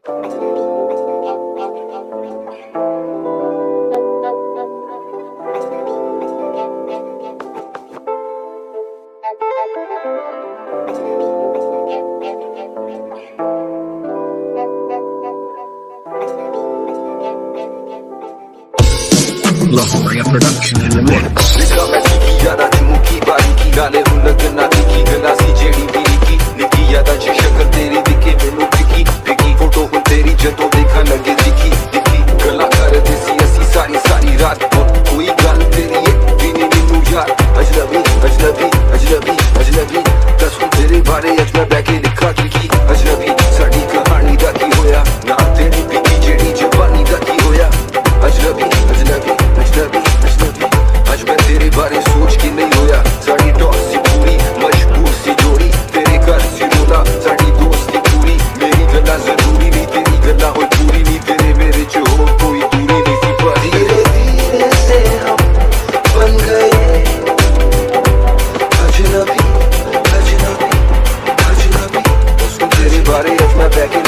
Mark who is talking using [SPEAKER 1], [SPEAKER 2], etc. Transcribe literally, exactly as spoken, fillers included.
[SPEAKER 1] Gloria production in the mix.
[SPEAKER 2] लिखा मैं सीखी यादा जुमू की बारीकी गाने हूं लगना दिखी गला सी जेड़ी मेरी की निकी यादा च शक्ल तेरी दिखे मैनू दिखी दिखी फोटो हूं तेरी जदों देखा लगे दिखी दिखी गला कर देसी असी सारी सारी रात कोई गल तेरी है भी नहीं मैनू यार अजनबी अजनबी अजनबी अजनबी दस हूं तेरे बारे अज मैं बैठे लिखा लिखी अजनबी साडी कहानी दा की होया ना तेरी बिकी जेड़ी जवानी दा की होया अजनबी अजनबी अजनबी अजनबी आज मैं तेरे बारे सोच के नहीं होया साड़ी टॉस सी पूरी मजबूर सी जोड़ी तेरे घर सी रोला साड़ी दोस्ती पूरी मेरी गला जरूरी नहीं तेरी गला हो पूरी नहीं तेरे मेरे जो हो कोई दूरी नहीं थी पर धीरे धीरे से हम बन गए अजनबी अजनबी अजनबी तेरे बारे आज मैं बैठे